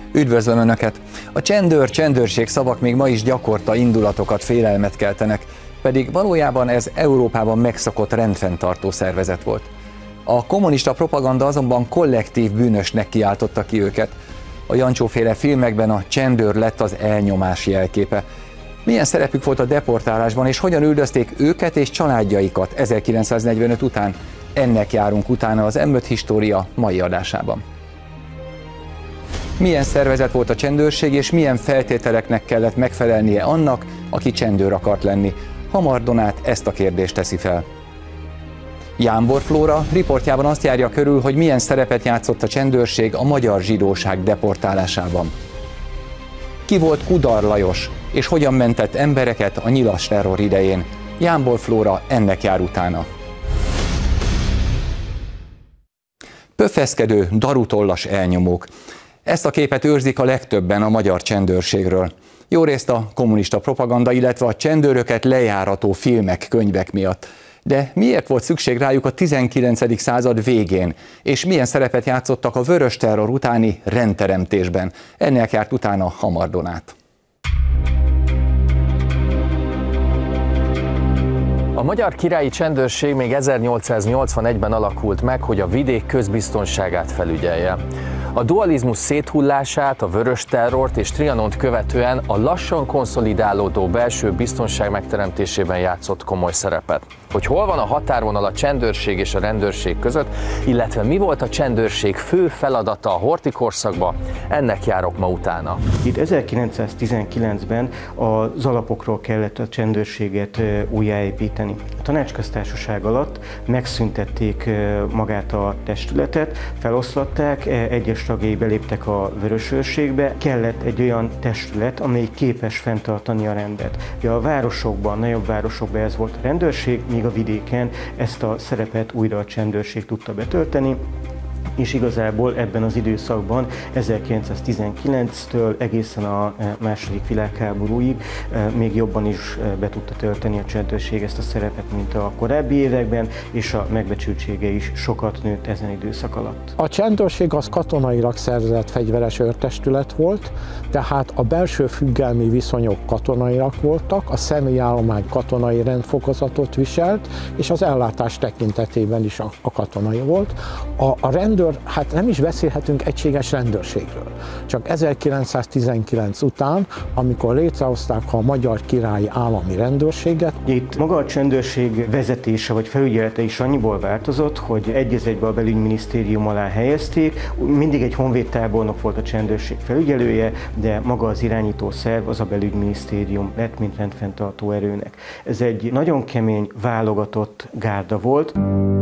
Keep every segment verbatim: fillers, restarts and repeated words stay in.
Üdvözlöm Önöket! A csendőr, csendőrség szavak még ma is gyakorta indulatokat, félelmet keltenek, pedig valójában ez Európában megszokott rendfenntartó szervezet volt. A kommunista propaganda azonban kollektív bűnösnek kiáltotta ki őket. A Jancsó-féle filmekben a csendőr lett az elnyomás jelképe. Milyen szerepük volt a deportálásban, és hogyan üldözték őket és családjaikat ezerkilencszáznegyvenöt után? Ennek járunk utána az em öt História mai adásában. Milyen szervezet volt a csendőrség, és milyen feltételeknek kellett megfelelnie annak, aki csendőr akart lenni? Hamar Donát ezt a kérdést teszi fel. Jámbor Flóra riportjában azt járja körül, hogy milyen szerepet játszott a csendőrség a magyar zsidóság deportálásában. Ki volt Kudar Lajos, és hogyan mentett embereket a nyilas terror idején? Jámbor Flóra ennek jár utána. Pöffeszkedő, darutollas elnyomók. Ezt a képet őrzik a legtöbben a magyar csendőrségről. Jórészt a kommunista propaganda, illetve a csendőröket lejárató filmek, könyvek miatt. De miért volt szükség rájuk a tizenkilencedik század végén, és milyen szerepet játszottak a vörös terror utáni rendteremtésben? Ennek járt utána Hamar Donát. A magyar királyi csendőrség még ezernyolcszáznyolcvanegyben alakult meg, hogy a vidék közbiztonságát felügyelje. A dualizmus széthullását, a vörös terrort és Trianont követően a lassan konszolidálódó belső biztonság megteremtésében játszott komoly szerepet. Hogy hol van a határvonal a csendőrség és a rendőrség között, illetve mi volt a csendőrség fő feladata a horthy korszakban, ennek járok ma utána. Itt ezerkilencszáztizenkilencben az alapokról kellett a csendőrséget újjáépíteni. A Tanácsköztársaság alatt megszüntették magát a testületet, feloszlatták, egyes tagjai beléptek a vörösőrségbe, kellett egy olyan testület, amely képes fenntartani a rendet. A városokban, nagyobb városokban ez volt a rendőrség, míg a vidéken ezt a szerepet újra a csendőrség tudta betölteni, és igazából ebben az időszakban ezerkilencszáztizenkilenctől egészen a második világháborúig még jobban is be tudta tölteni a csendőrség ezt a szerepet, mint a korábbi években, és a megbecsültsége is sokat nőtt ezen időszak alatt. A csendőrség az katonailag szervezett fegyveres őrtestület volt, tehát a belső függelmi viszonyok katonaiak voltak, a személyállomány katonai rendfokozatot viselt, és az ellátás tekintetében is a, a katonai volt. A, a rendőr, hát nem is beszélhetünk egységes rendőrségről. Csak ezerkilencszáztizenkilenc után, amikor létrehozták a Magyar Királyi Állami Rendőrséget. Itt maga a csendőrség vezetése vagy felügyelete is annyiból változott, hogy egy az egybe a belügyminisztérium alá helyezték. Mindig egy honvédtábornok volt a csendőrség felügyelője, de maga az irányító szerv az a belügyminisztérium lett, mint rendfenntartó erőnek. Ez egy nagyon kemény, válogatott gárda volt.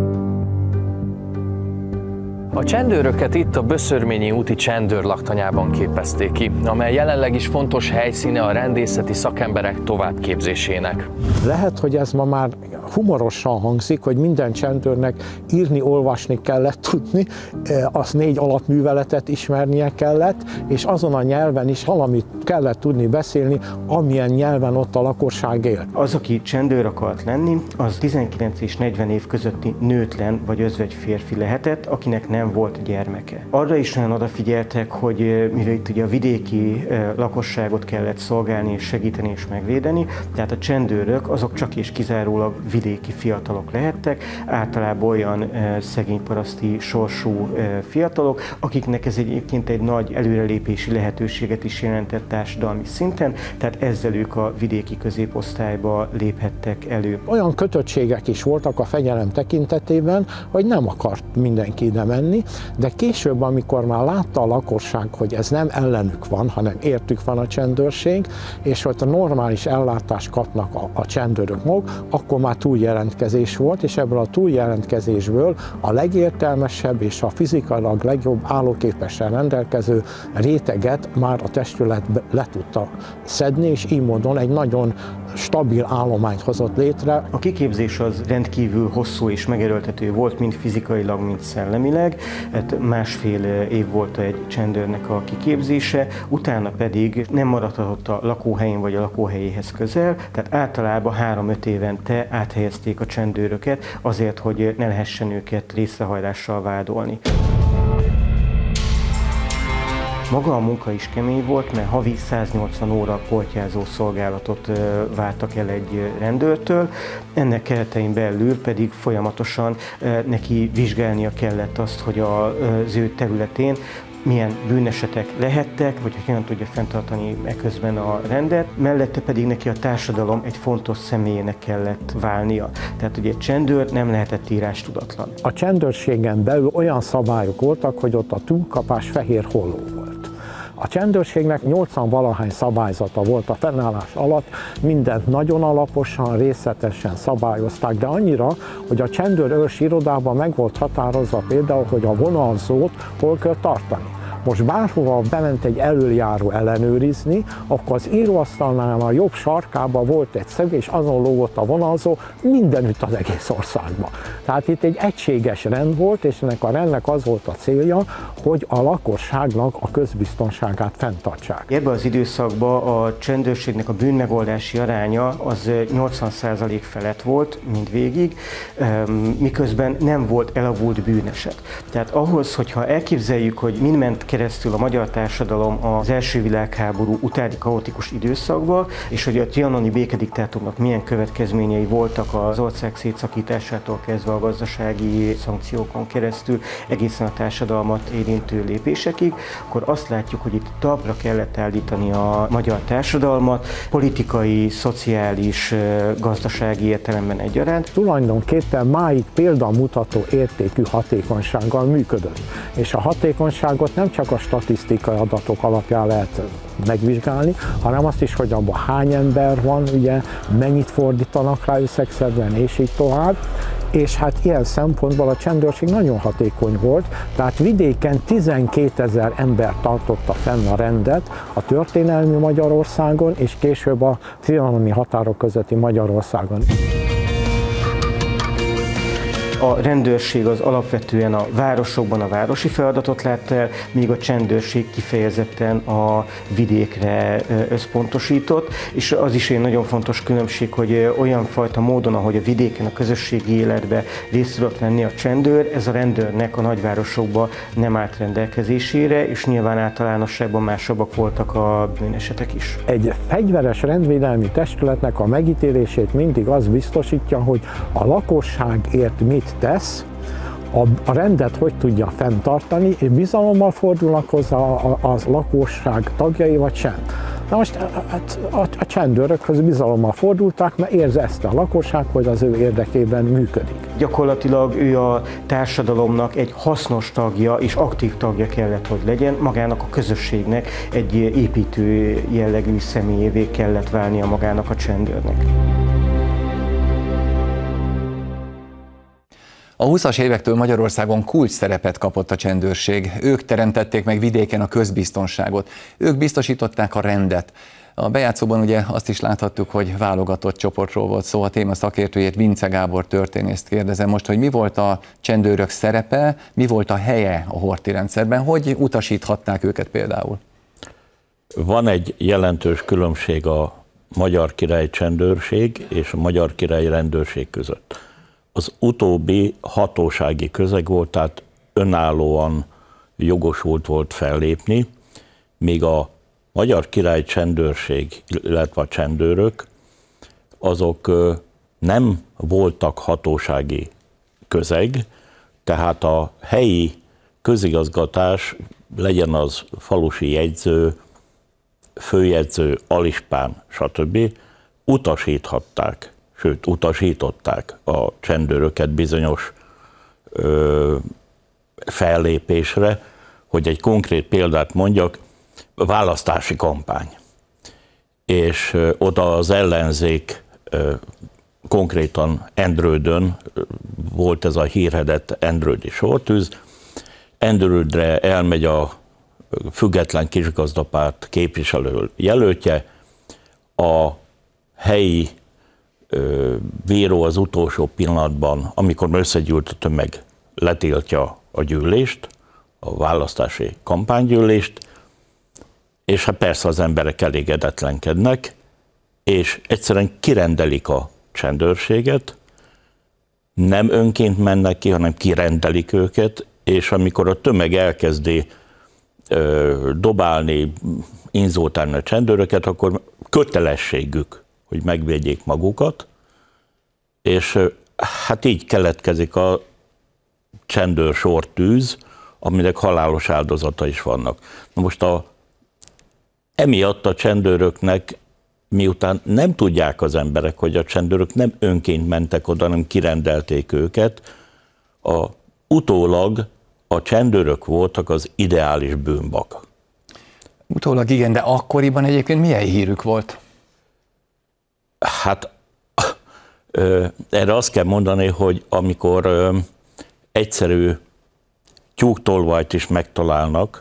A csendőröket itt a Böszörményi úti csendőrlaktanyában képezték ki, amely jelenleg is fontos helyszíne a rendészeti szakemberek továbbképzésének. Lehet, hogy ez ma már humorosan hangzik, hogy minden csendőrnek írni, olvasni kellett tudni, az négy alapműveletet ismernie kellett, és azon a nyelven is valamit kellett tudni beszélni, amilyen nyelven ott a lakosság él. Az, aki csendőr akart lenni, az tizenkilenc és negyven év közötti nőtlen vagy özvegy férfi lehetett, akinek nem volt gyermeke. Arra is nagyon odafigyeltek, hogy mivel itt ugye a vidéki lakosságot kellett szolgálni és segíteni és megvédeni, tehát a csendőrök azok csak és kizárólag vidéki fiatalok lehettek, általában olyan szegény paraszti sorsú fiatalok, akiknek ez egyébként egy nagy előrelépési lehetőséget is jelentett társadalmi szinten, tehát ezzel ők a vidéki középosztályba léphettek elő. Olyan kötöttségek is voltak a fegyelem tekintetében, hogy nem akart mindenki ide menni, de később, amikor már látta a lakosság, hogy ez nem ellenük van, hanem értük van a csendőrség, és hogy a normális ellátást kapnak a, a csendőrök maguk, akkor már túljelentkezés volt, és ebből a túljelentkezésből a legértelmesebb és a fizikailag legjobb állóképessel rendelkező réteget már a testület le tudta szedni, és így módon egy nagyon stabil állományt hozott létre. A kiképzés az rendkívül hosszú és megerőltető volt, mind fizikailag, mind szellemileg. Hát másfél év volt egy csendőrnek a kiképzése, utána pedig nem maradhatott a lakóhelyén vagy a lakóhelyéhez közel, tehát általában három-öt évente áthelyezték a csendőröket azért, hogy ne lehessen őket részrehajlással vádolni. Maga a munka is kemény volt, mert havi száznyolcvan óra portyázó szolgálatot vártak el egy rendőrtől, ennek keretein belül pedig folyamatosan neki vizsgálnia kellett azt, hogy az ő területén milyen bűnesetek lehettek, vagy hogy hogyan tudja fenntartani eközben a rendet, mellette pedig neki a társadalom egy fontos személyének kellett válnia. Tehát ugye egy csendőr nem lehetett írástudatlan. A csendőrségen belül olyan szabályok voltak, hogy ott a túlkapás fehér holló volt. A csendőrségnek nyolcvan valahány szabályzata volt a fennállás alatt, mindent nagyon alaposan, részletesen szabályozták, de annyira, hogy a csendőrőrs irodában meg volt határozva például, hogy a vonalzót hol kell tartani. Most bárhova bement egy elöljáró ellenőrizni, akkor az íróasztalnál a jobb sarkában volt egy szög, és azon lógott a vonalzó mindenütt az egész országban. Tehát itt egy egységes rend volt, és ennek a rendnek az volt a célja, hogy a lakosságnak a közbiztonságát fenntartsák. Ebben az időszakban a csendőrségnek a bűnmegoldási aránya az nyolcvan százalék felett volt mindvégig, miközben nem volt elavult bűneset. Tehát ahhoz, hogyha elképzeljük, hogy mind ment keresztül a magyar társadalom az első világháború utáni kaotikus időszakban, és hogy a trianoni békediktátumnak milyen következményei voltak az ország szétszakításától kezdve a gazdasági szankciókon keresztül egészen a társadalmat érintő lépésekig, akkor azt látjuk, hogy itt talpra kellett állítani a magyar társadalmat, politikai, szociális, gazdasági értelemben egyaránt. Tulajdonképpen máig példamutató értékű hatékonysággal működött, és a hatékonyságot nem csak a statisztikai adatok alapján lehet megvizsgálni, hanem azt is, hogy abban hány ember van, ugye, mennyit fordítanak rá összegszerűen, és így tovább. És hát ilyen szempontból a csendőrség nagyon hatékony volt, tehát vidéken tizenkétezer ember tartotta fenn a rendet a történelmi Magyarországon, és később a trianoni határok közötti Magyarországon. A rendőrség az alapvetően a városokban a városi feladatot látta el, míg a csendőrség kifejezetten a vidékre összpontosított, és az is egy nagyon fontos különbség, hogy olyan fajta módon, ahogy a vidéken a közösségi életbe részt tudott venni a csendőr, ez a rendőrnek a nagyvárosokban nem állt rendelkezésére, és nyilván általánosságban másabbak voltak a bűnesetek is. Egy fegyveres rendvédelmi testületnek a megítélését mindig az biztosítja, hogy a lakosságért mit tesz, a, a rendet hogy tudja fenntartani, és bizalommal fordulnak hozzá a, a, az lakosság tagjai, vagy sem. Na most a, a, a csendőrökhöz bizalommal fordultak, mert érzezte a lakosság, hogy az ő érdekében működik. Gyakorlatilag ő a társadalomnak egy hasznos tagja és aktív tagja kellett, hogy legyen, magának a közösségnek egy építő jellegű személyévé kellett válnia magának a csendőrnek. A húszas évektől Magyarországon kulcs szerepet kapott a csendőrség. Ők teremtették meg vidéken a közbiztonságot. Ők biztosították a rendet. A bejátszóban ugye azt is láthattuk, hogy válogatott csoportról volt szó. A téma szakértőjét, Vince Gábor történészt kérdezem most, hogy mi volt a csendőrök szerepe, mi volt a helye a horthy rendszerben, hogy utasíthatták őket például? Van egy jelentős különbség a Magyar Király Csendőrség és a Magyar Király Rendőrség között. Az utóbbi hatósági közeg volt, tehát önállóan jogosult volt fellépni, míg a Magyar Király Csendőrség, illetve a csendőrök, azok nem voltak hatósági közeg, tehát a helyi közigazgatás, legyen az falusi jegyző, főjegyző, alispán, stb. Utasíthatták, sőt utasították a csendőröket bizonyos ö, fellépésre, hogy egy konkrét példát mondjak, választási kampány. És ö, oda az ellenzék ö, konkrétan Endrődön volt ez a hírhedett endrődi sortűz. Endrődre elmegy a független kisgazdapárt képviselő jelöltje, a helyi ö, bíró az utolsó pillanatban, amikor összegyűlt a tömeg, letiltja a gyűlést, a választási kampánygyűlést, és hát persze az emberek elégedetlenkednek, és egyszerűen kirendelik a csendőrséget, nem önként mennek ki, hanem kirendelik őket, és amikor a tömeg elkezdi ö, dobálni, inzultálni a csendőröket, akkor kötelességük, hogy megvédjék magukat, és hát így keletkezik a csendőrsortűz, aminek halálos áldozata is vannak. Na most a, emiatt a csendőröknek, miután nem tudják az emberek, hogy a csendőrök nem önként mentek oda, hanem kirendelték őket, a, utólag a csendőrök voltak az ideális bűnbak. Utólag igen, de akkoriban egyébként milyen hírük volt? Hát ö, erre azt kell mondani, hogy amikor ö, egyszerű tyúktolvajt is megtalálnak,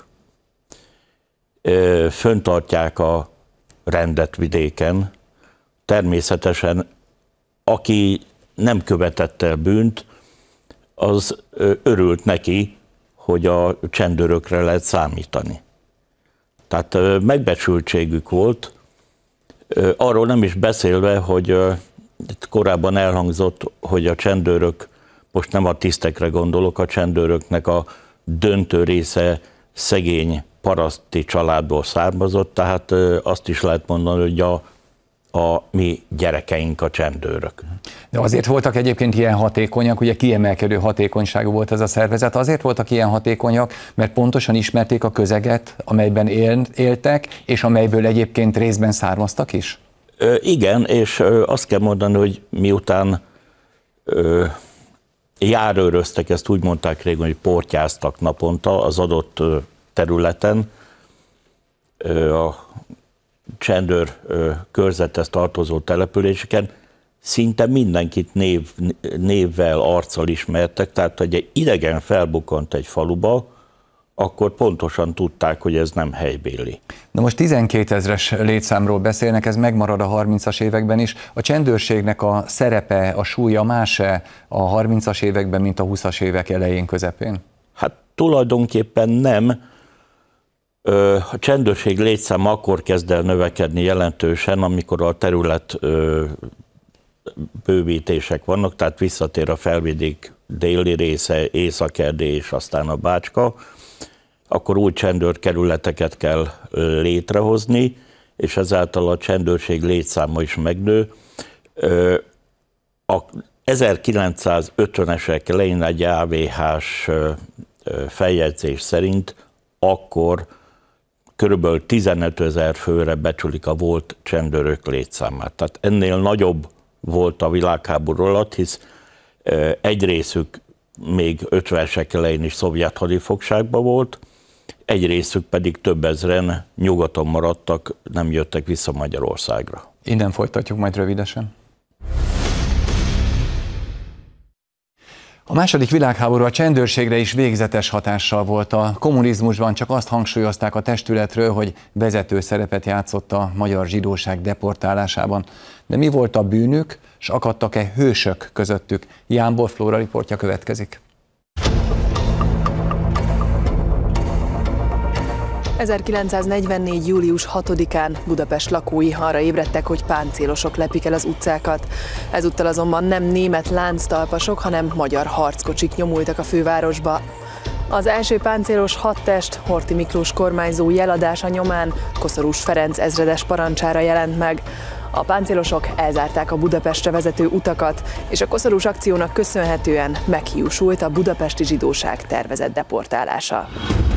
ö, föntartják a rendet vidéken, természetesen aki nem követett el bűnt, az ö, örült neki, hogy a csendőrökre lehet számítani. Tehát ö, megbecsültségük volt, ö, arról nem is beszélve, hogy ö, korábban elhangzott, hogy a csendőrök, most nem a tisztekre gondolok, a csendőröknek a döntő része szegény paraszti családból származott, tehát ö, azt is lehet mondani, hogy a, a mi gyerekeink a csendőrök. De azért voltak egyébként ilyen hatékonyak, ugye kiemelkedő hatékonyságú volt ez a szervezet, azért voltak ilyen hatékonyak, mert pontosan ismerték a közeget, amelyben él, éltek, és amelyből egyébként részben származtak is? Ö, igen, és ö, azt kell mondani, hogy miután ö, járőröztek, ezt úgy mondták régen, hogy portyáztak naponta az adott ö, területen, ö, a csendőr ö, körzethez tartozó településeken, szinte mindenkit név, névvel, arccal ismertek, tehát hogy egy idegen felbukkant egy faluba, akkor pontosan tudták, hogy ez nem helybéli. Na most tizenkétezres létszámról beszélnek, ez megmarad a harmincas években is. A csendőrségnek a szerepe, a súlya más-e a harmincas években, mint a huszas évek elején, közepén? Hát tulajdonképpen nem. A csendőrség létszáma akkor kezd el növekedni jelentősen, amikor a terület bővítések vannak, tehát visszatér a felvidék déli része, Észak-Erdély és aztán a Bácska, akkor új csendőrkerületeket kell létrehozni, és ezáltal a csendőrség létszáma is megnő. A ezerkilencszázötvenesek elején egy á vé hás feljegyzés szerint akkor körülbelül tizenötezer főre becsülik a volt csendőrök létszámát. Tehát ennél nagyobb volt a világháború alatt, hisz egy részük még ötvenesek elején is szovjet hadifogságban volt, egy részük pedig több ezren nyugaton maradtak, nem jöttek vissza Magyarországra. Innen folytatjuk majd rövidesen. A második világháború a csendőrségre is végzetes hatással volt. A kommunizmusban csak azt hangsúlyozták a testületről, hogy vezető szerepet játszott a magyar zsidóság deportálásában. De mi volt a bűnük, s akadtak-e hősök közöttük? Jánból Flóra riportja következik. ezerkilencszáznegyvennégy. július hatodikán Budapest lakói arra ébredtek, hogy páncélosok lepik el az utcákat. Ezúttal azonban nem német lánctalpasok, hanem magyar harckocsik nyomultak a fővárosba. Az első páncélos hadtest Horthy Miklós kormányzó jeladása nyomán Koszorús Ferenc ezredes parancsára jelent meg. A páncélosok elzárták a Budapestre vezető utakat, és a koszorús akciónak köszönhetően meghiúsult a budapesti zsidóság tervezett deportálása.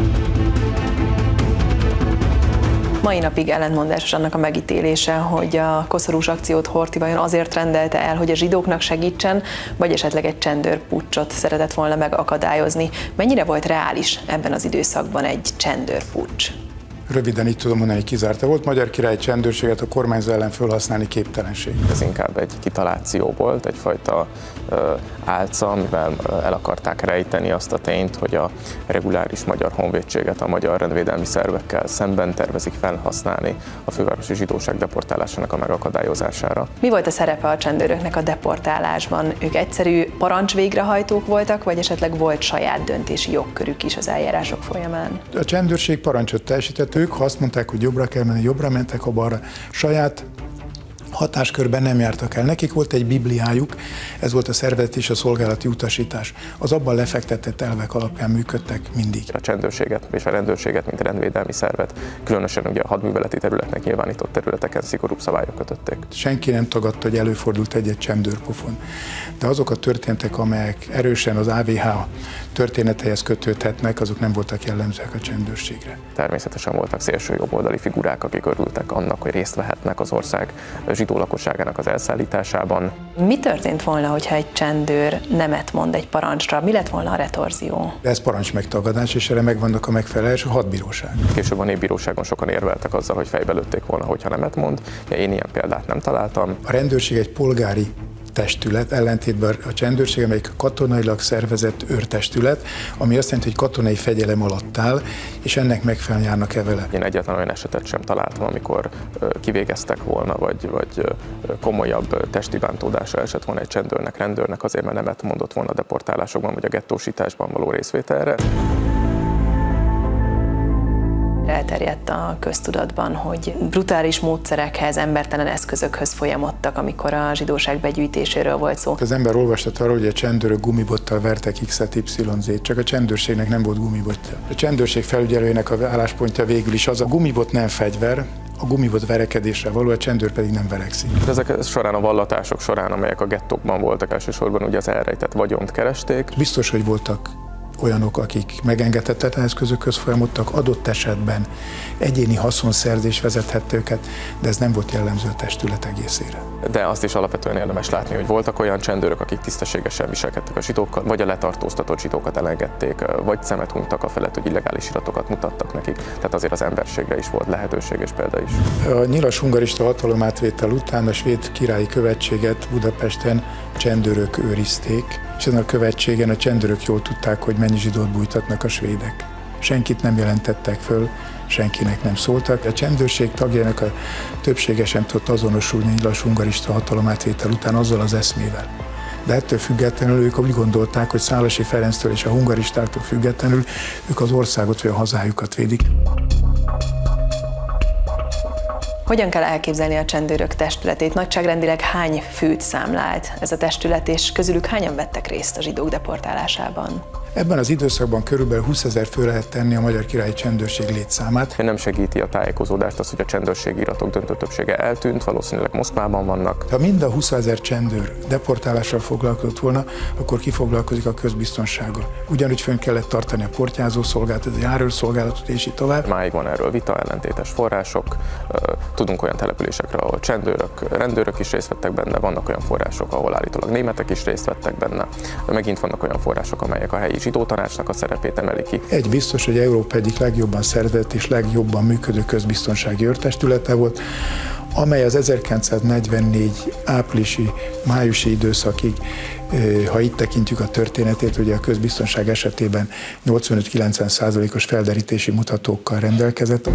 Mai napig ellentmondásos annak a megítélése, hogy a koszorús akciót Horthy vajon azért rendelte el, hogy a zsidóknak segítsen, vagy esetleg egy csendőrpuccsot szeretett volna megakadályozni. Mennyire volt reális ebben az időszakban egy csendőrpuccs? Röviden így tudom mondani, hogy kizárta. Volt magyar király csendőrséget a kormányzó ellen felhasználni képtelenség. Ez inkább egy kitaláció volt, egyfajta ö, álca, amivel el akarták rejteni azt a tényt, hogy a reguláris magyar honvédséget a magyar rendvédelmi szervekkel szemben tervezik felhasználni a fővárosi zsidóság deportálásának a megakadályozására. Mi volt a szerepe a csendőröknek a deportálásban? Ők egyszerű parancsvégrehajtók voltak, vagy esetleg volt saját döntési jogkörük is az eljárások folyamán? A csendőrség parancsot teljesített, ők, ha azt mondták, hogy jobbra kell menni, jobbra mentek, ha balra. Saját hatáskörben nem jártak el. Nekik volt egy bibliájuk, ez volt a szervezet és a szolgálati utasítás. Az abban lefektetett elvek alapján működtek mindig. A csendőrséget és a rendőrséget, mint rendvédelmi szervet, különösen ugye a hadműveleti területnek nyilvánított területeken szigorúbb szabályok kötötték. Senki nem tagadta, hogy előfordult egy-egy csendőrpofon. De azok a történetek, amelyek erősen az á vé há történetéhez kötődhetnek, azok nem voltak jellemzőek a csendőrségre. Természetesen voltak szélső jobboldali figurák, akik örültek annak, hogy részt vehetnek az ország zsidó lakosságának az elszállításában. Mi történt volna, hogyha egy csendőr nemet mond egy parancsra? Mi lett volna a retorzió? Ez parancs megtagadás, és erre megvannak a megfelelés, a hadbíróság. Később a népbíróságon sokan érveltek azzal, hogy fejbe lőtték volna, hogyha nemet mond. Én ilyen példát nem találtam. A rendőrség egy polgári testület, ellentétben a csendőrség, amelyik katonailag szervezett őrtestület, ami azt jelenti, hogy katonai fegyelem alatt áll, és ennek megfelelően járnak-e vele. Én egyetlen olyan esetet sem találtam, amikor kivégeztek volna, vagy, vagy komolyabb testi bántódásra esett volna egy csendőrnek, rendőrnek azért, mert nemet mondott volna a deportálásokban, vagy a gettósításban való részvételre. Elterjedt a köztudatban, hogy brutális módszerekhez, embertelen eszközökhöz folyamodtak, amikor a zsidóság begyűjtéséről volt szó. Az ember olvastat arról, hogy a csendőrök gumibottal vertek X-et, Y-Z-t, csak a csendőrségnek nem volt gumibotja. A csendőrség felügyelőjének az álláspontja végül is az, a gumibot nem fegyver, a gumibot verekedésre való, a csendőr pedig nem verekszik. Ezek során a vallatások során, amelyek a gettókban voltak, elsősorban ugye az elrejtett vagyont keresték. Biztos, hogy voltak olyanok, akik megengedhetetlen eszközökhöz folyamodtak, adott esetben egyéni haszonszerzés vezethette őket, de ez nem volt jellemző a testület egészére. De azt is alapvetően érdemes látni, hogy voltak olyan csendőrök, akik tisztességesen viselkedtek a zsidókkal, vagy a letartóztatott zsidókat elengedték, vagy szemet hunytak a felett, hogy illegális iratokat mutattak nekik. Tehát azért az emberségre is volt lehetőség és példa is. A nyilas-hungarista hatalomátvétel után a svéd királyi követséget Budapesten csendőrök őrizték, és ezen a követségen a csendőrök jól tudták, hogy mennyi zsidót bújtatnak a svédek. Senkit nem jelentettek föl, senkinek nem szóltak. A csendőrség tagjainak a többsége sem tudott azonosulni a nyilas-hungarista hatalomátvétel után azzal az eszmével. De ettől függetlenül ők úgy gondolták, hogy Szálasi Ferenctől és a hungaristáktól függetlenül ők az országot vagy a hazájukat védik. Hogyan kell elképzelni a csendőrök testületét? Nagyságrendileg hány főt számlált ez a testület, és közülük hányan vettek részt a zsidók deportálásában? Ebben az időszakban körülbelül húszezer fő lehet tenni a Magyar Királyi Csendőrség létszámát. Nem segíti a tájékozódást az, hogy a csendőrségi iratok döntő többsége eltűnt, valószínűleg Moszkvában vannak. Ha mind a húszezer csendőr deportálással foglalkozott volna, akkor ki foglalkozik a közbiztonsággal. Ugyanúgy fönn kellett tartani a portyázó szolgálatot, a járőrszolgálatot és így tovább. Máig van erről vita, ellentétes források. Tudunk olyan településekre, ahol csendőrök, rendőrök is részt vettek benne, vannak olyan források, ahol állítólag németek is részt vettek benne. De megint vannak olyan források, amelyek a helyi zsidó tanácsnak a szerepét emeli ki. Egy biztos, hogy Európa egyik legjobban szervezett és legjobban működő közbiztonsági őrtestülete volt, amely az ezerkilencszáznegyvennégy áprilisi, májusi időszakig, ha itt tekintjük a történetét, ugye a közbiztonság esetében nyolcvanöt-kilencven százalékos felderítési mutatókkal rendelkezett.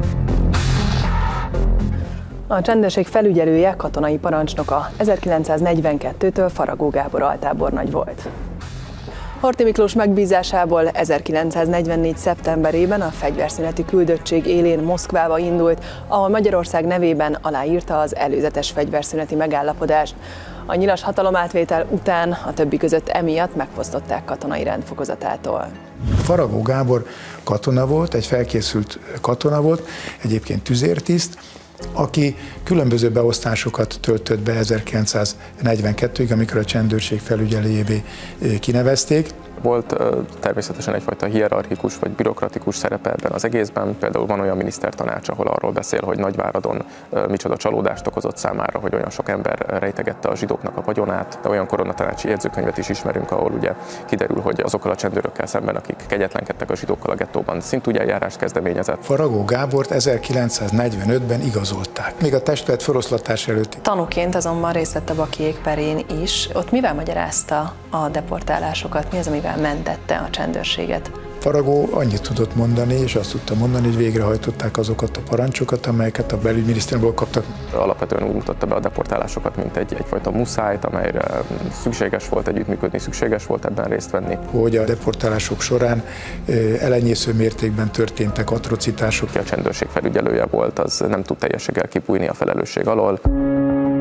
A csendőrség felügyelője, katonai parancsnoka ezerkilencszáznegyvenkettőtől Faragó Gábor altábornagy volt. Horthy Miklós megbízásából ezerkilencszáznegyvennégy. szeptemberében a fegyverszüneti küldöttség élén Moszkvába indult, ahol Magyarország nevében aláírta az előzetes fegyverszüneti megállapodást. A nyilas hatalomátvétel után a többi között emiatt megfosztották katonai rendfokozatától. Faragó Gábor katona volt, egy felkészült katona volt, egyébként tüzértiszt, aki különböző beosztásokat töltött be ezerkilencszáznegyvenkettőig, amikor a csendőrség felügyelőjévé kinevezték. Volt természetesen egyfajta hierarchikus vagy bürokratikus szerepe ebben az egészben. Például van olyan minisztertanács, ahol arról beszél, hogy Nagyváradon micsoda csalódást okozott számára, hogy olyan sok ember rejtegette a zsidóknak a vagyonát. De olyan koronatanácsi jegyzőkönyvet is ismerünk, ahol ugye kiderül, hogy azokkal a csendőrökkel szemben, akik kegyetlenkedtek a zsidókkal a gettóban, szintúgy eljárást kezdeményezett. Faragó Gábort ezerkilencszáznegyvenötben igazolták, még a testület feloszlatás előtt. Tanúként azonban részt vett a bakiék perén is. Ott mivel magyarázta a deportálásokat? Mi az, amivel mentette a csendőrséget? Faragó annyit tudott mondani, és azt tudta mondani, hogy végrehajtották azokat a parancsokat, amelyeket a belügyminisztériumból kaptak. Alapvetően úgy mutatta be a deportálásokat, mint egy, egyfajta muszájt, amelyre szükséges volt együttműködni, szükséges volt ebben részt venni. Hogy a deportálások során elenyésző mértékben történtek atrocitások. A csendőrség felügyelője volt, az nem tud teljességgel kibújni a felelősség alól.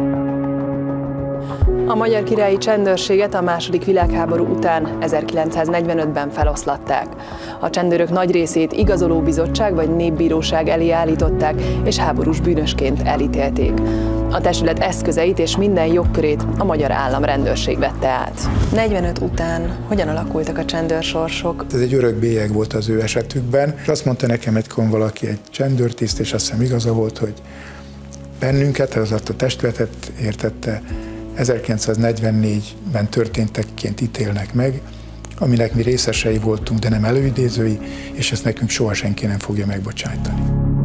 A magyar királyi csendőrséget a második világháború után ezerkilencszáznegyvenötben feloszlatták. A csendőrök nagy részét igazolóbizottság vagy népbíróság elé állították, és háborús bűnösként elítélték. A testület eszközeit és minden jogkörét a magyar államrendőrség vette át. negyvenöt után hogyan alakultak a csendőrsorsok? Ez egy örök bélyeg volt az ő esetükben, és azt mondta nekem egykor valaki, egy csendőrtiszt, és azt hiszem igaza volt, hogy bennünket, az a testületet értette, ezerkilencszáznegyvennégyben történtekként ítélnek meg, aminek mi részesei voltunk, de nem előidézői, és ezt nekünk soha senki nem fogja megbocsájtani.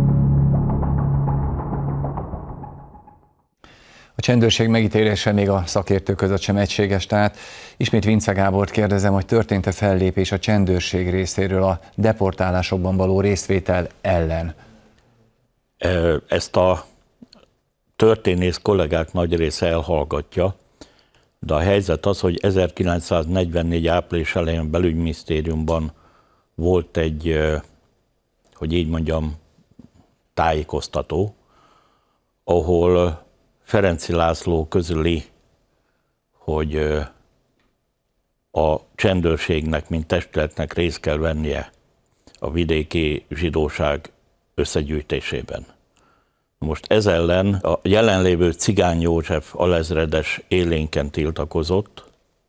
A csendőrség megítélése még a szakértők között sem egységes, tehát ismét Vince Gábort kérdezem, hogy történt-e fellépés a csendőrség részéről a deportálásokban való részvétel ellen? Ezt a történész kollégák nagy része elhallgatja, de a helyzet az, hogy ezerkilencszáznegyvennégy április elején a belügyminisztériumban volt egy, hogy így mondjam, tájékoztató, ahol Ferenczy László közöli, hogy a csendőrségnek, mint testületnek részt kell vennie a vidéki zsidóság összegyűjtésében. Most ez ellen a jelenlévő Cigány József alezredes élénken tiltakozott,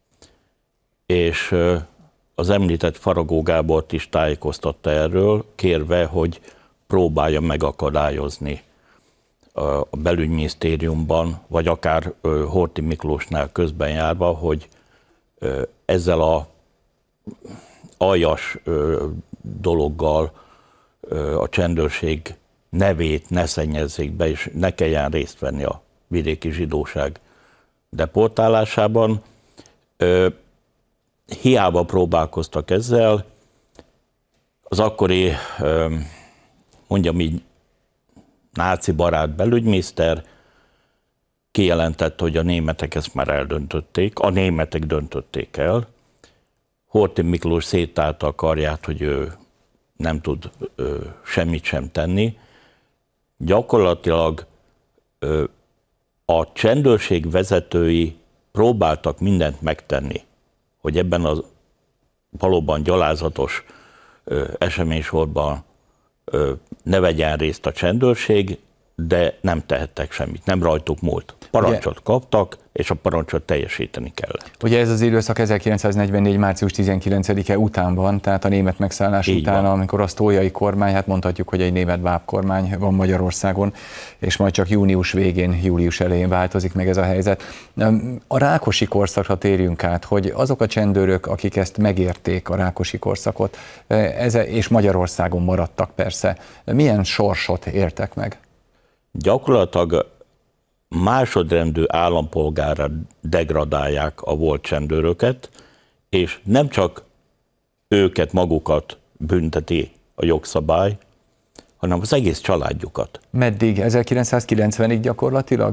és az említett Faragó Gábort is tájékoztatta erről, kérve, hogy próbálja megakadályozni a belügyminisztériumban, vagy akár Horthy Miklósnál közben járva, hogy ezzel a aljas dologgal a csendőrség nevét ne szennyezzék be, és ne kelljen részt venni a vidéki zsidóság deportálásában. Hiába próbálkoztak ezzel, az akkori, mondjam így, náci barát belügyminiszter kijelentette, hogy a németek ezt már eldöntötték, a németek döntötték el. Horthy Miklós széttárta a karját, hogy ő nem tud ö, semmit sem tenni. Gyakorlatilag ö, a csendőrség vezetői próbáltak mindent megtenni, hogy ebben a valóban gyalázatos ö, eseménysorban ö, ne vegyen részt a csendőrség, de nem tehettek semmit, nem rajtuk múlt. Parancsot ugye kaptak, és a parancsot teljesíteni kellett. Ugye ez az időszak ezerkilencszáznegyvennégy. március tizenkilencedike után van, tehát a német megszállás így után, van. Amikor a sztójai kormány, hát mondhatjuk, hogy egy német bábkormány van Magyarországon, és majd csak június végén, július elején változik meg ez a helyzet. A Rákosi korszakra térjünk át, hogy azok a csendőrök, akik ezt megérték, a Rákosi korszakot, és Magyarországon maradtak persze, milyen sorsot értek meg? Gyakorlatilag másodrendű állampolgárra degradálják a volt csendőröket, és nem csak őket, magukat bünteti a jogszabály, hanem az egész családjukat. Meddig? ezerkilencszázkilencvenig gyakorlatilag?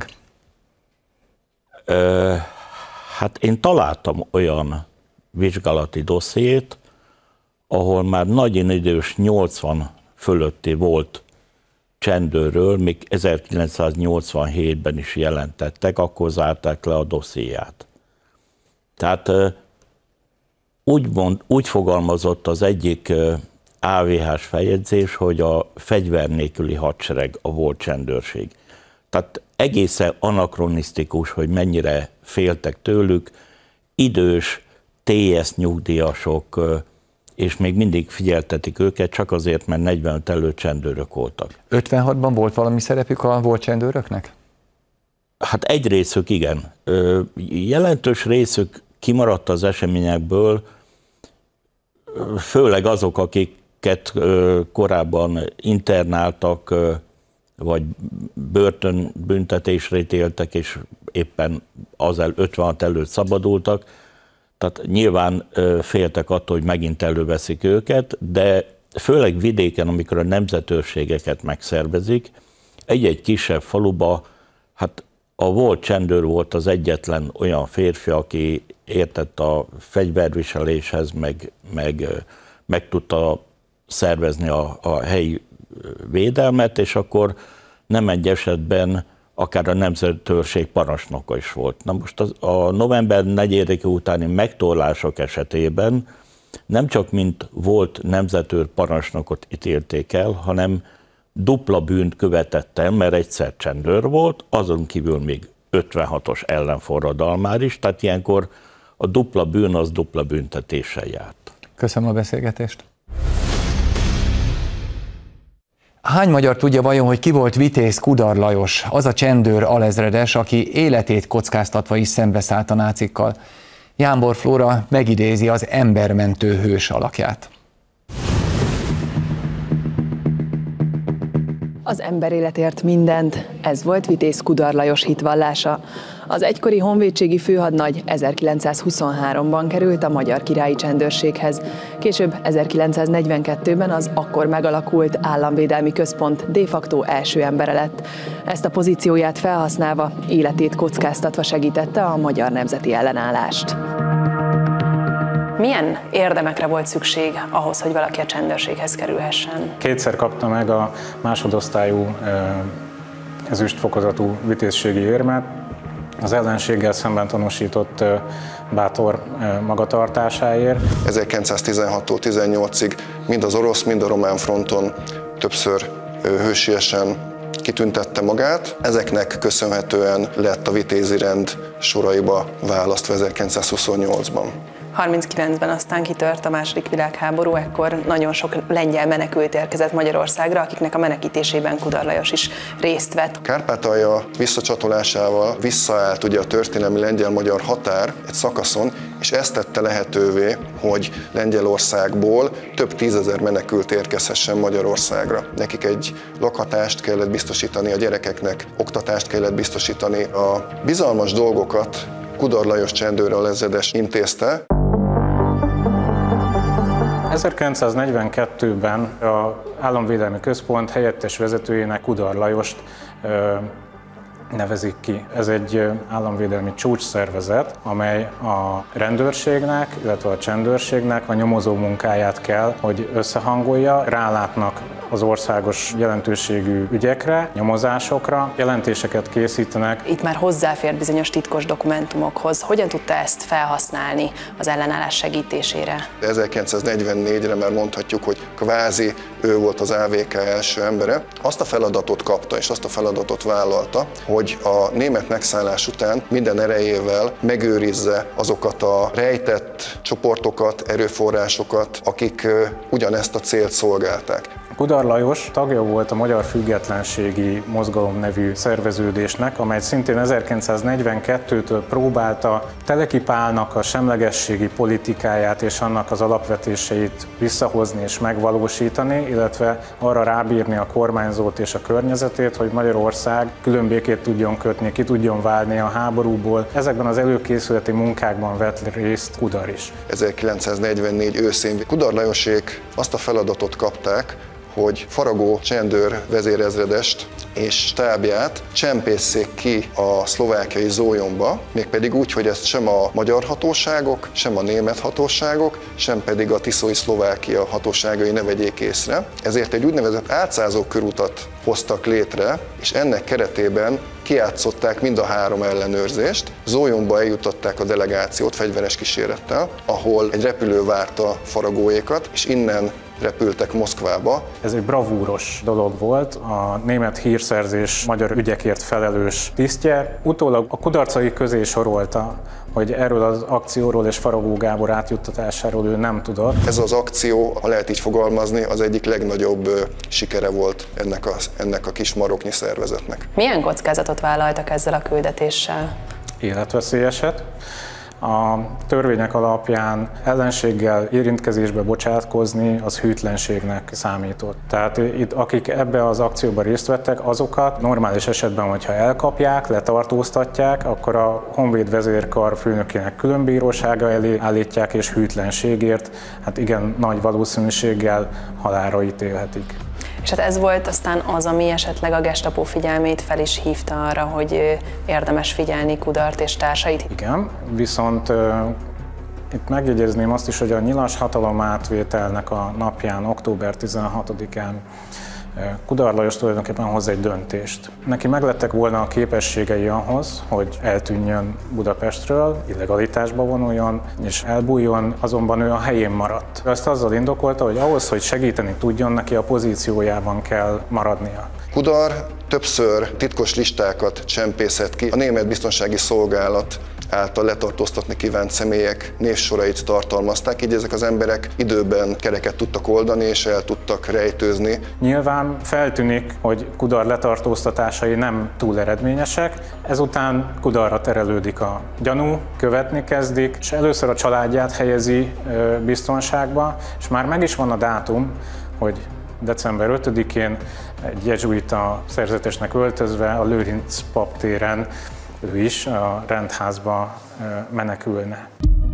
Ö, hát én találtam olyan vizsgálati dossziét, ahol már nagyon idős nyolcvan fölötti volt csendőrről, még ezerkilencszáznyolcvanhétben is jelentettek, akkor zárták le a dossziét. Tehát úgy, mond, úgy fogalmazott az egyik á vé hás feljegyzés, hogy a fegyver nélküli hadsereg a volt csendőrség. Tehát egészen anakronisztikus, hogy mennyire féltek tőlük, idős, té es nyugdíjasok, és még mindig figyeltetik őket, csak azért, mert negyvenöt előtt csendőrök voltak. ötvenhatban volt valami szerepük a volt csendőröknek? Hát egy részük igen. Jelentős részük kimaradt az eseményekből, főleg azok, akiket korábban internáltak, vagy börtönbüntetésre ítéltek, és éppen az el, ötvenhat előtt szabadultak. Tehát nyilván féltek attól, hogy megint előveszik őket, de főleg vidéken, amikor a nemzetőrségeket megszervezik, egy-egy kisebb faluba, hát a volt csendőr volt az egyetlen olyan férfi, aki értett a fegyverviseléshez, meg, meg, meg tudta szervezni a, a helyi védelmet, és akkor nem egy esetben akár a nemzetőrség parancsnoka is volt. Na most az, a november negyedike utáni megtorlások esetében nem csak mint volt nemzetőr parancsnokot ítélték el, hanem dupla bűnt követett el, mert egyszer csendőr volt, azon kívül még ötvenhatos ellenforradalmár is, tehát ilyenkor a dupla bűn az dupla büntetéssel járt. Köszönöm a beszélgetést. Hány magyar tudja vajon, hogy ki volt Vitéz Kudar Lajos, az a csendőr alezredes, aki életét kockáztatva is szembeszállt a nácikkal? Jámbor Flóra megidézi az embermentő hős alakját. Az ember életért mindent, ez volt Vitéz Kudar Lajos hitvallása. Az egykori honvédségi főhadnagy ezerkilencszázhuszonháromban került a Magyar Királyi Csendőrséghez. Később ezerkilencszáznegyvenkettőben az akkor megalakult Államvédelmi Központ de facto első embere lett. Ezt a pozícióját felhasználva, életét kockáztatva segítette a magyar nemzeti ellenállást. Milyen érdemekre volt szükség ahhoz, hogy valaki a csendőrséghez kerülhessen? Kétszer kapta meg a másodosztályú ezüstfokozatú vitézségi érmet, az ellenséggel szemben tanúsított bátor magatartásáért. ezerkilencszáztizenhattól tizennyolcig mind az orosz, mind a román fronton többször hősiesen kitüntette magát. Ezeknek köszönhetően lett a vitézi rend soraiba választva ezerkilencszázhuszonnyolcban. harminckilencben aztán kitört a második világháború, ekkor nagyon sok lengyel menekült érkezett Magyarországra, akiknek a menekítésében Kudar Lajos is részt vett. Kárpátalja visszacsatolásával visszaállt ugye a történelmi lengyel-magyar határ egy szakaszon, és ezt tette lehetővé, hogy Lengyelországból több tízezer menekült érkezhessen Magyarországra. Nekik egy lakhatást kellett biztosítani a gyerekeknek, oktatást kellett biztosítani. A bizalmas dolgokat Kudar Lajos csendőr alezredes intézte. ezerkilencszáznegyvenkettőben az Államvédelmi Központ helyettes vezetőjének Kudar Lajost ö, nevezik ki. Ez egy államvédelmi csúcsszervezet, amely a rendőrségnek, illetve a csendőrségnek a nyomozó munkáját kell, hogy összehangolja. Rálátnak az országos jelentőségű ügyekre, nyomozásokra, jelentéseket készítenek. Itt már hozzáfér bizonyos titkos dokumentumokhoz. Hogyan tudta ezt felhasználni az ellenállás segítésére? ezerkilencszáznegyvennégyre már mondhatjuk, hogy kvázi ő volt az á vé ká első embere. Azt a feladatot kapta, és azt a feladatot vállalta, hogy a német megszállás után minden erejével megőrizze azokat a rejtett csoportokat, erőforrásokat, akik ugyanezt a célt szolgálták. Kudar Lajos tagja volt a Magyar Függetlenségi Mozgalom nevű szerveződésnek, amely szintén ezerkilencszáznegyvenkettőtől próbálta Teleki Pálnak a semlegességi politikáját és annak az alapvetéseit visszahozni és megvalósítani, illetve arra rábírni a kormányzót és a környezetét, hogy Magyarország különbékét tudjon kötni, ki tudjon válni a háborúból. Ezekben az előkészületi munkákban vett részt Kudar is. ezerkilencszáznegyvennégy őszén Kudar Lajosék azt a feladatot kapták, hogy Faragó csendőr vezérezredest és stábját csempészék ki a szlovákiai Zólyomba, mégpedig úgy, hogy ezt sem a magyar hatóságok, sem a német hatóságok, sem pedig a tiszói Szlovákia hatóságai ne vegyék észre. Ezért egy úgynevezett átszázó körutat hoztak létre, és ennek keretében kijátszották mind a három ellenőrzést. Zólyomba eljutották a delegációt fegyveres kísérettel, ahol egy repülő várta Faragóékat, és innen repültek Moszkvába. Ez egy bravúros dolog volt, a német hírszerzés magyar ügyekért felelős tisztje. Utólag a kudarcai közé sorolta, hogy erről az akcióról és Faragó Gábor átjuttatásáról ő nem tudott. Ez az akció, ha lehet így fogalmazni, az egyik legnagyobb sikere volt ennek a, ennek a kis maroknyi szervezetnek. Milyen kockázatot vállaltak ezzel a küldetéssel? Életveszélyeset. A törvények alapján ellenséggel érintkezésbe bocsátkozni az hűtlenségnek számított. Tehát itt akik ebbe az akcióban részt vettek, azokat normális esetben, hogyha elkapják, letartóztatják, akkor a Honvéd vezérkar főnökének különbírósága elé állítják, és hűtlenségért, hát igen nagy valószínűséggel halálra ítélhetik. És hát ez volt aztán az, ami esetleg a Gestapo figyelmét fel is hívta arra, hogy érdemes figyelni Kudart és társait. Igen, viszont uh, itt megjegyezném azt is, hogy a nyilas hatalomátvételnek a napján, október tizenhatodikán Kudar Lajos tulajdonképpen hoz egy döntést. Neki meglettek volna a képességei ahhoz, hogy eltűnjön Budapestről, illegalitásba vonuljon és elbújjon, azonban ő a helyén maradt. Ezt azzal indokolta, hogy ahhoz, hogy segíteni tudjon, neki a pozíciójában kell maradnia. Kudar többször titkos listákat csempészett ki. A német biztonsági szolgálat által letartóztatni kívánt személyek névsorait tartalmazták, így ezek az emberek időben kereket tudtak oldani és el tudtak rejtőzni. Nyilván feltűnik, hogy Kudar letartóztatásai nem túl eredményesek, ezután Kudarra terelődik a gyanú, követni kezdik, és először a családját helyezi biztonságba, és már meg is van a dátum, hogy december ötödikén egy jezsuita szerzetesnek öltözve a Lőrinc paptéren ő is a rendházba menekülne.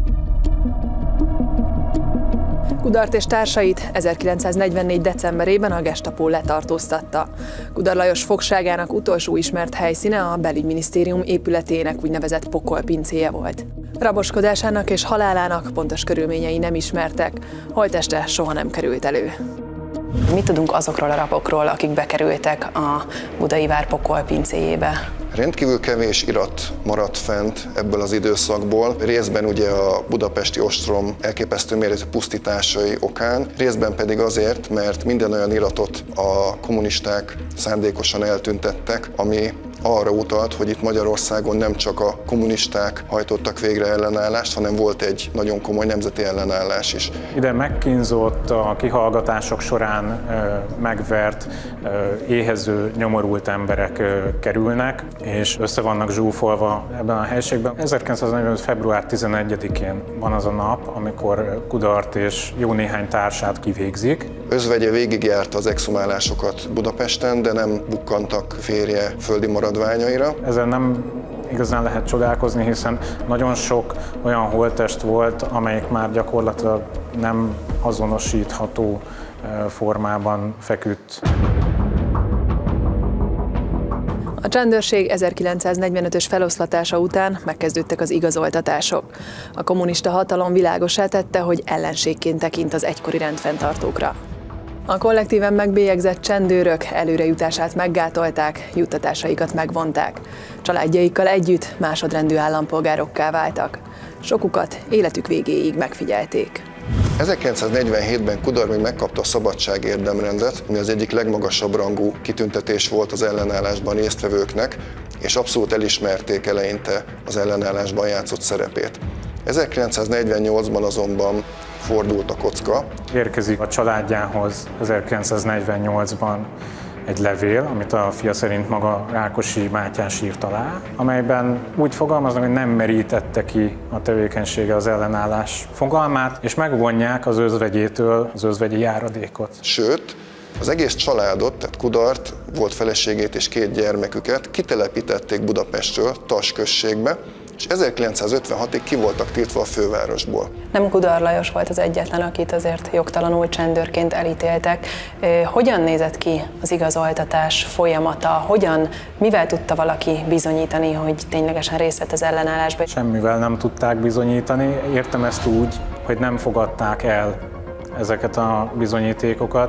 Kudart és társait ezerkilencszáznegyvennégy. decemberében a Gestapo letartóztatta. Kudar Lajos fogságának utolsó ismert helyszíne a Belügyminisztérium épületének úgynevezett pokolpincéje volt. Raboskodásának és halálának pontos körülményei nem ismertek, holtteste soha nem került elő. Mit tudunk azokról a rabokról, akik bekerültek a budai vár pokolpincéjébe? Rendkívül kevés irat maradt fent ebből az időszakból, részben ugye a budapesti ostrom elképesztő méretű pusztításai okán, részben pedig azért, mert minden olyan iratot a kommunisták szándékosan eltüntettek, ami arra utalt, hogy itt Magyarországon nem csak a kommunisták hajtottak végre ellenállást, hanem volt egy nagyon komoly nemzeti ellenállás is. Ide megkínzott, a kihallgatások során megvert, éhező, nyomorult emberek kerülnek, és össze vannak zsúfolva ebben a helységben. ezerkilencszáznegyvenöt. február tizenegyedikén van az a nap, amikor Kudart és jó néhány társát kivégzik. Özvegye végigjárta az exhumálásokat Budapesten, de nem bukkantak férje földi maradványaira. Ezen nem igazán lehet csodálkozni, hiszen nagyon sok olyan holttest volt, amelyik már gyakorlatilag nem azonosítható formában feküdt. A csendőrség ezerkilencszáznegyvenötös feloszlatása után megkezdődtek az igazoltatások. A kommunista hatalom világossá tette, hogy ellenségként tekint az egykori rendfenntartókra. A kollektíven megbélyegzett csendőrök előrejutását meggátolták, juttatásaikat megvonták. Családjaikkal együtt másodrendű állampolgárokká váltak. Sokukat életük végéig megfigyelték. ezerkilencszáznegyvenhétben Kudar még megkapta a szabadság érdemrendet, ami az egyik legmagasabb rangú kitüntetés volt az ellenállásban résztvevőknek, és abszolút elismerték eleinte az ellenállásban játszott szerepét. ezerkilencszáznegyvennyolcban azonban fordult a kocka. Érkezik a családjához ezerkilencszáznegyvennyolcban egy levél, amit a fia szerint maga Rákosi Mátyás írt alá, amelyben úgy fogalmaznak, hogy nem merítette ki a tevékenysége az ellenállás fogalmát, és megvonják az özvegyétől az özvegyi járadékot. Sőt, az egész családot, tehát Kudart, volt feleségét és két gyermeküket kitelepítették Budapestről, Tass községbe, és ezerkilencszázötvenhatig ki voltak tiltva a fővárosból. Nem Kudar Lajos volt az egyetlen, akit azért jogtalanul csendőrként elítéltek. Hogyan nézett ki az igazoltatás folyamata? Hogyan, mivel tudta valaki bizonyítani, hogy ténylegesen részt vett az ellenállásban? Semmivel nem tudták bizonyítani. Értem ezt úgy, hogy nem fogadták el ezeket a bizonyítékokat.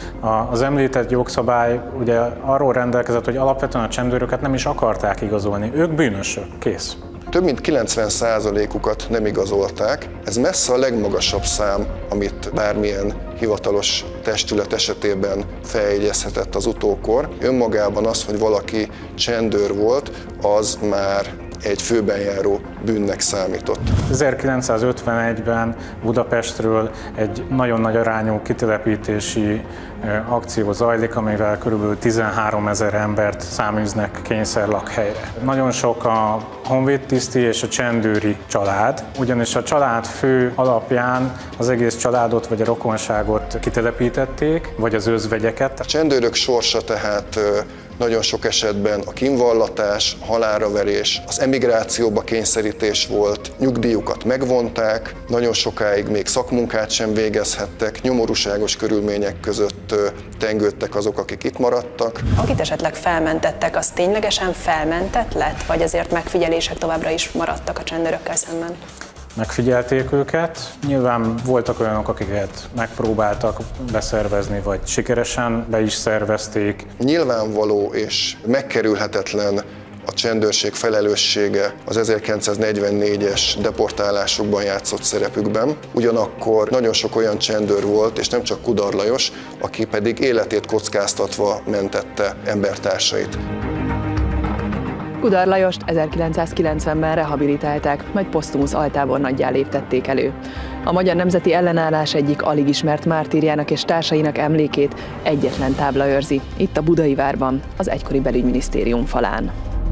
Az említett jogszabály ugye arról rendelkezett, hogy alapvetően a csendőröket nem is akarták igazolni. Ők bűnösök, kész. Több mint kilencven százalékukat nem igazolták. Ez messze a legmagasabb szám, amit bármilyen hivatalos testület esetében feljegyezhetett az utókor. Önmagában az, hogy valaki csendőr volt, az már egy főben járó bűnnek számított. ezerkilencszázötvenegyben Budapestről egy nagyon nagy arányú kitelepítési akció zajlik, amivel kb. tizenháromezer embert száműznek kényszerlakhelyre. Nagyon sok a honvédtiszti és a csendőri család, ugyanis a család fő alapján az egész családot vagy a rokonságot kitelepítették, vagy az özvegyeket. A csendőrök sorsa tehát nagyon sok esetben a kínvallatás, halálraverés, az emigrációba kényszerítés volt, nyugdíjukat megvonták, nagyon sokáig még szakmunkát sem végezhettek, nyomorúságos körülmények között tengődtek azok, akik itt maradtak. Akit esetleg felmentettek, az ténylegesen felmentett lett, vagy azért megfigyelések továbbra is maradtak a csendőrökkel szemben? megfigyelték őket. Nyilván voltak olyanok, akiket megpróbáltak beszervezni, vagy sikeresen be is szervezték. Nyilvánvaló és megkerülhetetlen a csendőrség felelőssége az ezerkilencszáznegyvennégyes deportálásokban játszott szerepükben. Ugyanakkor nagyon sok olyan csendőr volt, és nem csak Kudar Lajos, aki pedig életét kockáztatva mentette embertársait. Kudar Lajost ezerkilencszázkilencvenben rehabilitálták, majd posztumusz altábornaggyá léptették elő. A magyar nemzeti ellenállás egyik alig ismert mártírjának és társainak emlékét egyetlen tábla őrzi, itt a Budai Várban, az egykori belügyminisztérium falán.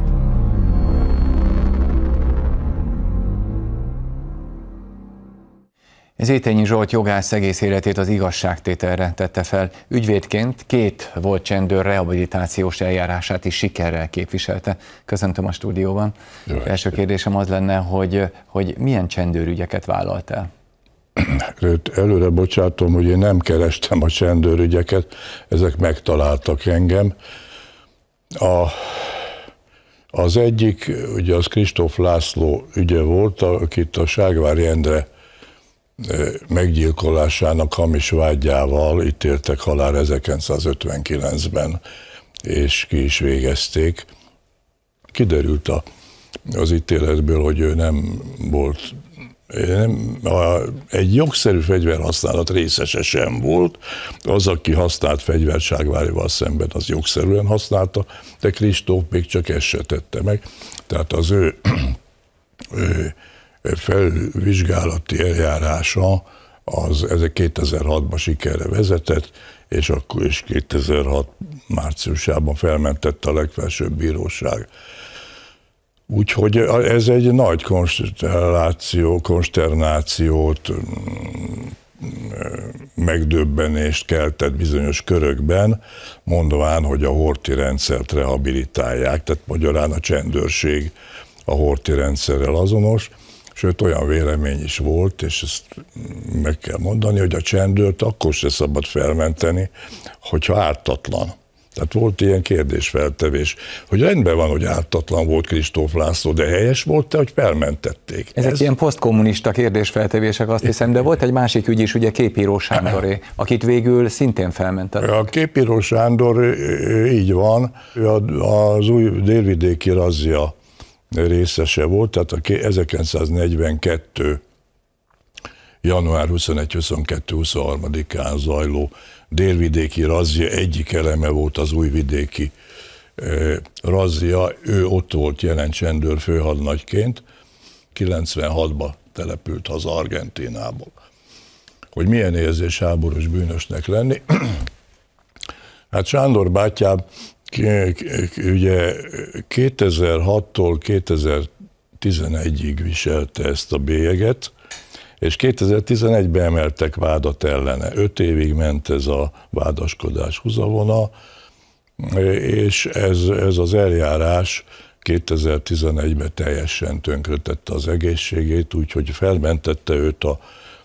Zétényi Zsolt jogász egész életét az igazságtételre tette fel. Ügyvédként két volt csendőr rehabilitációs eljárását is sikerrel képviselte. Köszöntöm a stúdióban. Jó, első kérdésem az lenne, hogy, hogy milyen csendőrügyeket vállalt el? Előre bocsátom, hogy én nem kerestem a csendőrügyeket, ezek megtaláltak engem. A, az egyik, ugye az Kristóf László ügye volt, akit a Ságvári Endre meggyilkolásának hamis vágyával ítéltek halálra ezerkilencszázötvenkilencben, és ki is végezték. Kiderült a, az ítéletből, hogy ő nem volt, nem, a, egy jogszerű fegyverhasználat részese sem volt. Az, aki használt fegyvert Ságvárival szemben, az jogszerűen használta, de Kristóf még csak ezt se tette meg. Tehát az ő, ő felvizsgálati eljárása az kétezer-hatban sikerre vezetett, és akkor is kétezer-hat márciusában felmentette a legfelsőbb bíróság. Úgyhogy ez egy nagy konstelláció, konsternációt, megdöbbenést keltett bizonyos körökben, mondván, hogy a Horthy rendszert rehabilitálják, tehát magyarán a csendőrség a Horthy rendszerrel azonos. Sőt, olyan vélemény is volt, és ezt meg kell mondani, hogy a csendőrt akkor se szabad felmenteni, hogyha ártatlan. Tehát volt ilyen kérdésfeltevés, hogy rendben van, hogy ártatlan volt Kristóf László, de helyes volt-e, hogy felmentették? Ezek Ez... ilyen posztkommunista kérdésfeltevések, azt hiszem, de volt egy másik ügy is, ugye Képíró Sándoré, akit végül szintén felmentettek. A Képíró Sándor így van, az új délvidéki razzia részese volt, tehát a ezerkilencszáznegyvenkettő. január huszonegy huszonkettő huszonharmadikán zajló délvidéki razzia egyik eleme volt az újvidéki eh, razzia. Ő ott volt jelen csendőr főhadnagyként, kilencvenhatban települt haza Argentínából. Hogy milyen érzés háborús bűnösnek lenni? Hát Sándor bátyám ugye kétezer-hattól kétezer-tizenegyig viselte ezt a bélyeget, és kétezer-tizenegyben emeltek vádat ellene. Öt évig ment ez a vádaskodás húzavona, és ez, ez az eljárás kétezer-tizenegyben teljesen tönkretette az egészségét, úgyhogy felmentette őt a,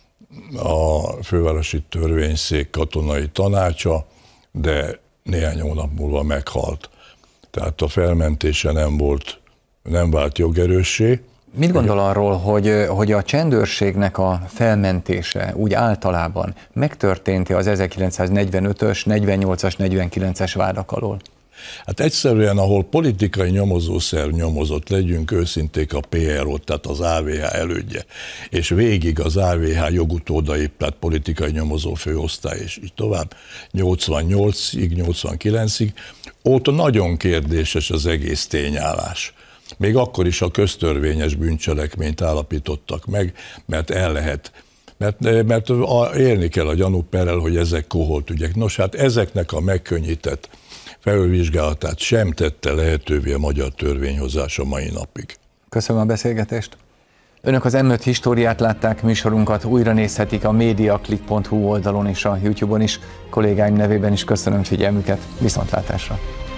a fővárosi törvényszék katonai tanácsa, de néhány hónap múlva meghalt. Tehát a felmentése nem volt, nem vált jogerőssé. Mit gondol arról, hogy, hogy a csendőrségnek a felmentése úgy általában megtörtént-e az ezerkilencszáznegyvenötös, negyvennyolcas, negyvenkilences vádak alól? Hát egyszerűen, ahol politikai nyomozószerv nyomozott, legyünk őszinték, a pé er o, tehát az á vé há elődje, és végig az á vé há jogutódai, tehát politikai nyomozó főosztály, és így tovább, nyolcvannyolcig, nyolcvankilencig, ott nagyon kérdéses az egész tényállás. Még akkor is a köztörvényes bűncselekményt állapítottak meg, mert el lehet, mert, mert élni kell a gyanúperrel, hogy ezek koholt ügyek. Nos, hát ezeknek a megkönnyített felülvizsgálatát sem tette lehetővé a magyar törvényhozás a mai napig. Köszönöm a beszélgetést. Önök az em öt Históriát látták, műsorunkat újra nézhetik a mediaclick pont hu oldalon és a YouTube-on is. Kollégáim nevében is köszönöm figyelmüket, viszontlátásra!